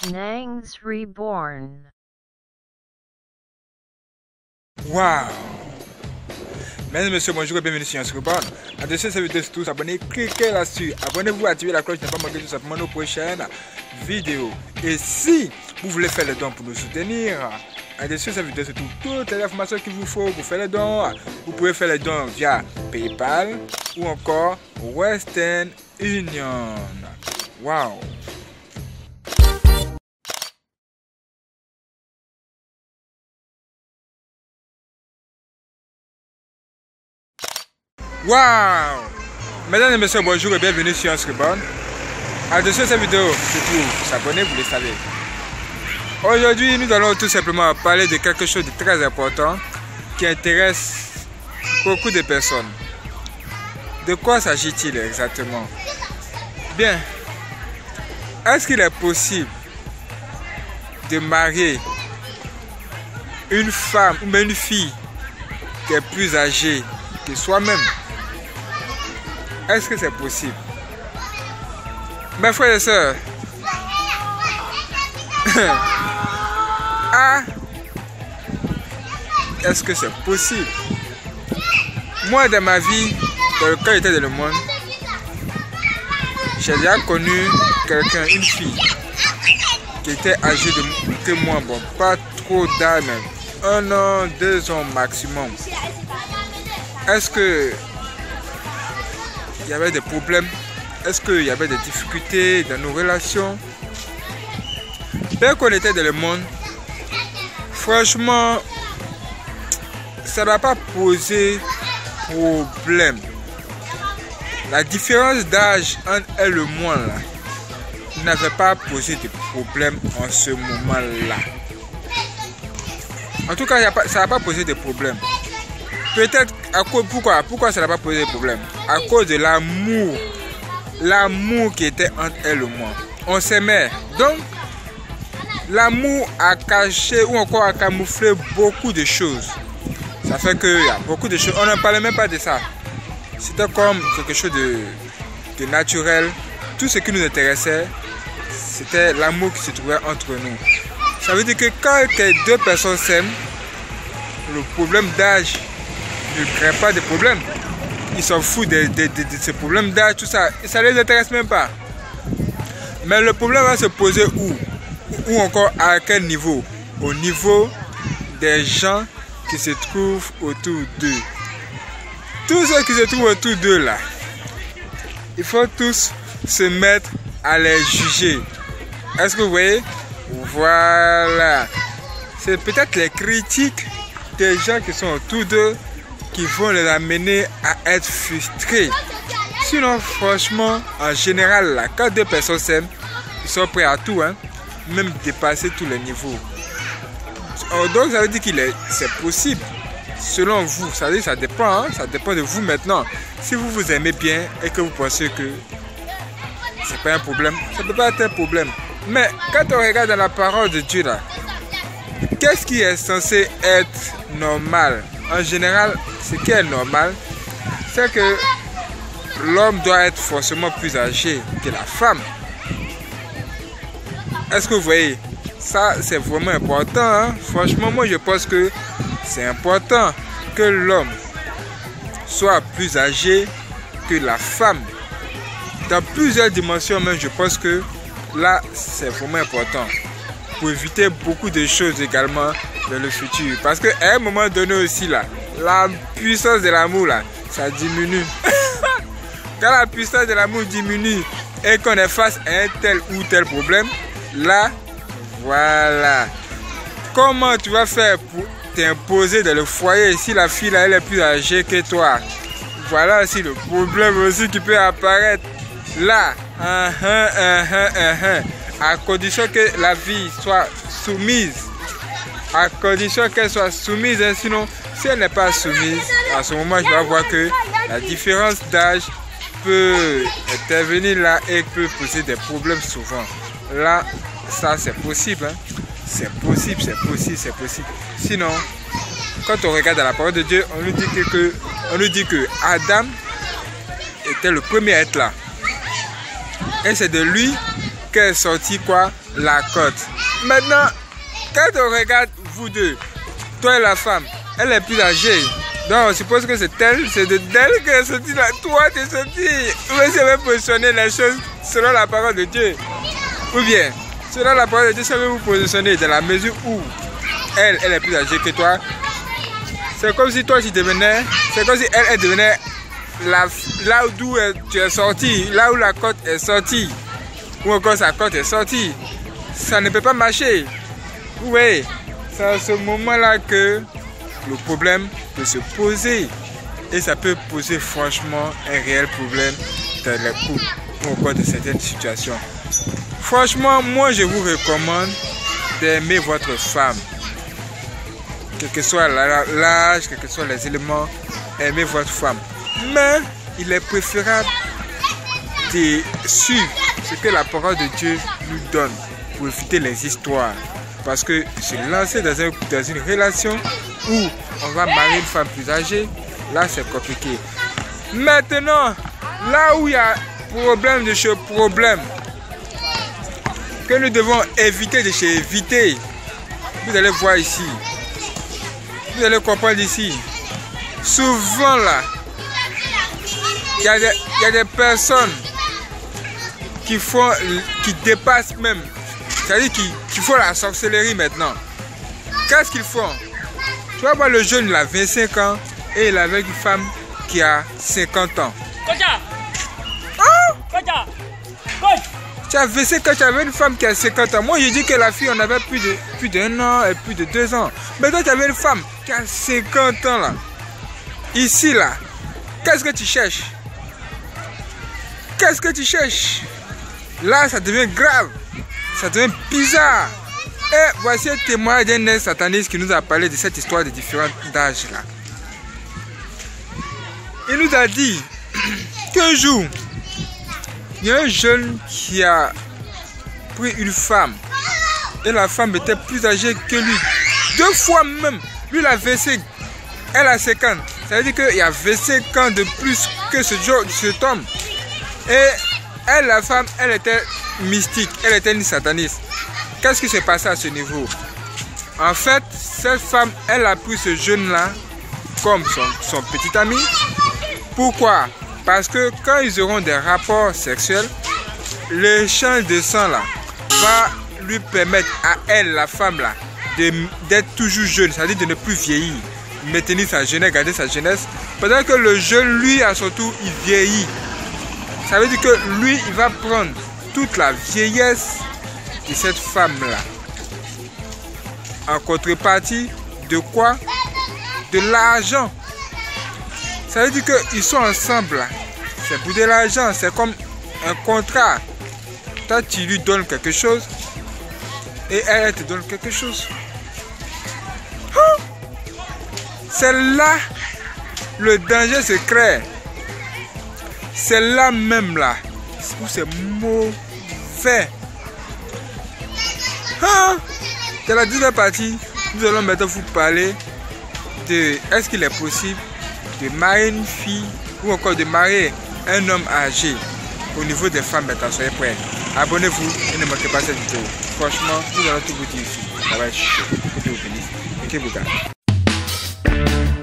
Nangs Reborn. Waouh! Mesdames et messieurs, bonjour et bienvenue sur Nangs Reborn. En dessous de cette vidéo, surtout abonnez, cliquez là-dessus. Abonnez-vous, activez la cloche, ne pas manquer tout simplement nos prochaines vidéos. Et si vous voulez faire les dons pour nous soutenir, en dessous de cette vidéo, surtout toutes les informations qu'il vous faut pour faire les dons. Vous pouvez faire les dons via PayPal ou encore Western Union. Waouh! Waouh! Mesdames et messieurs, bonjour et bienvenue sur Nangs Reborn. En dessous de cette vidéo, surtout s'abonner, vous le savez. Aujourd'hui, nous allons tout simplement parler de quelque chose de très important qui intéresse beaucoup de personnes. De quoi s'agit-il exactement? Bien, est-ce qu'il est possible de marier une femme ou une fille qui est plus âgée que soi-même? Est-ce que c'est possible? Mes frères et sœurs, est-ce que c'est possible? Moi, dans ma vie, quand j'étais dans le monde, j'ai déjà connu quelqu'un, une fille, qui était âgée que moi, bon, pas trop d'âge, 1 an, 2 ans maximum. Est-ce que il y avait des problèmes? Est-ce qu'il y avait des difficultés dans nos relations? Dès qu'on était dans le monde, franchement, ça n'a pas posé problème. La différence d'âge entre elle et moi là n'avait pas posé de problème en ce moment-là. En tout cas, ça n'a pas posé de problème. Peut-être à cause, pourquoi ça n'a pas posé de problème? À cause de l'amour. L'amour qui était entre elle et moi. On s'aimait. Donc, l'amour a caché ou encore a camouflé beaucoup de choses. Ça fait qu'il y a beaucoup de choses. On ne parlait même pas de ça. C'était comme quelque chose de naturel. Tout ce qui nous intéressait, c'était l'amour qui se trouvait entre nous. Ça veut dire que quand deux personnes s'aiment, le problème d'âge ne crée pas de problème. Ils s'en foutent de ces problèmes d'âge, tout ça. Ça ne les intéresse même pas. Mais le problème va se poser où? Ou encore à quel niveau? Au niveau des gens qui se trouvent autour d'eux. Tous ceux qui se trouvent autour d'eux là, il faut tous se mettre à les juger. Est-ce que vous voyez? Voilà. C'est peut-être les critiques des gens qui sont autour d'eux qui vont les amener à être frustrés. Sinon, franchement, en général, là, quand deux personnes s'aiment, ils sont prêts à tout, hein, même dépasser tous les niveaux. Donc, ça veut dire c'est possible, selon vous. Ça veut dire, ça dépend, hein, ça dépend de vous maintenant. Si vous vous aimez bien et que vous pensez que c'est pas un problème, ça ne peut pas être un problème. Mais quand on regarde dans la parole de Dieu, là, qu'est-ce qui est censé être normal? En général, ce qui est normal, c'est que l'homme doit être forcément plus âgé que la femme. Est-ce que vous voyez? Ça, c'est vraiment important. Hein? Franchement, moi, je pense que c'est important que l'homme soit plus âgé que la femme. Dans plusieurs dimensions, même, je pense que là, c'est vraiment important. Pour éviter beaucoup de choses également dans le futur. Parce qu'à un moment donné aussi, là, la puissance de l'amour, là, ça diminue. Quand la puissance de l'amour diminue et qu'on est face à un tel ou tel problème, là, voilà. Comment tu vas faire pour t'imposer dans le foyer si la fille, là, elle est plus âgée que toi? Voilà aussi le problème aussi qui peut apparaître. Là, à condition que la vie soit soumise. À condition qu'elle soit soumise, hein, sinon, si elle n'est pas soumise, à ce moment, je vais voir que la différence d'âge peut intervenir là et peut poser des problèmes souvent. Là, ça c'est possible. Hein. C'est possible, c'est possible, c'est possible. Sinon, quand on regarde dans la parole de Dieu, on nous dit que Adam était le premier à être là. Et c'est de lui qu'est sorti quoi? la cote. Maintenant, quand on regarde vous deux, toi et la femme, elle est plus âgée. Donc on suppose que c'est elle, c'est de d'elle qu'elle est sortie là. Toi t'es sorti. Vous avez positionné les choses selon la parole de Dieu. Ou bien, selon la parole de Dieu, ça veut vous positionner dans la mesure où elle est plus âgée que toi. C'est comme si toi tu devenais, c'est comme si elle devenait là d'où tu es sorti, là où la côte est sortie, ou encore sa côte est sortie. Ça ne peut pas marcher. Vous voyez, c'est à ce moment-là que le problème peut se poser. Et ça peut poser franchement un réel problème dans les couples ou encore dans certaines situations. Franchement, moi je vous recommande d'aimer votre femme. Quel que soit l'âge, quel que soient les éléments, aimez votre femme. Mais il est préférable de suivre ce que la parole de Dieu nous donne pour éviter les histoires. Parce que se lancer dans une relation où on va marier une femme plus âgée, là c'est compliqué. Maintenant, là où il y a problème de chez problème, que nous devons éviter de chez éviter, vous allez voir ici, vous allez comprendre ici. Souvent là, il y a des personnes qui dépassent même, c'est-à-dire qui font la sorcellerie maintenant. Qu'est-ce qu'ils font? Tu vas voir le jeune, il a 25 ans et il est avec une femme qui a 50 ans. Tu as 25 ans, tu avais une femme qui a 50 ans. Moi je dis que la fille on avait plus d'un an et plus de 2 ans. Mais toi tu avais une femme qui a 50 ans là. Ici là, qu'est-ce que tu cherches? Qu'est-ce que tu cherches? Là ça devient grave, ça devient bizarre. Et voici un témoignage d'un sataniste qui nous a parlé de cette histoire de différents âges là. Il nous a dit qu'un jour, il y a un jeune qui a pris une femme et la femme était plus âgée que lui. 2 fois même. Lui il a 25, elle a 50. Ça veut dire qu'il y a 25 ans de plus que cet homme. Et elle, la femme, elle était mystique, elle était une sataniste. Qu'est-ce qui s'est passé à ce niveau? En fait, cette femme, elle a pris ce jeune-là comme son petit ami. Pourquoi? Parce que quand ils auront des rapports sexuels, l'échange de sang là va lui permettre à elle, la femme là, d'être toujours jeune, c'est-à-dire de ne plus vieillir, maintenir sa jeunesse, garder sa jeunesse. Pendant que le jeune, lui, à son tour, il vieillit. Ça veut dire que lui, il va prendre toute la vieillesse de cette femme-là. En contrepartie de quoi? De l'argent. Ça veut dire qu'ils sont ensemble là. C'est pour de l'argent, c'est comme un contrat. Toi, tu lui donnes quelque chose et elle te donne quelque chose. C'est là le danger se crée. C'est là même là où c'est mauvais. Dans la deuxième partie, nous allons maintenant vous parler de est-ce qu'il est possible de marier une fille ou encore de marier un homme âgé au niveau des femmes. Maintenant, soyez prêts. Abonnez-vous et ne manquez pas cette vidéo. Franchement, nous allons tout vous dire ici. Ça va être chaud. Que Dieu vous bénisse et que vous garde.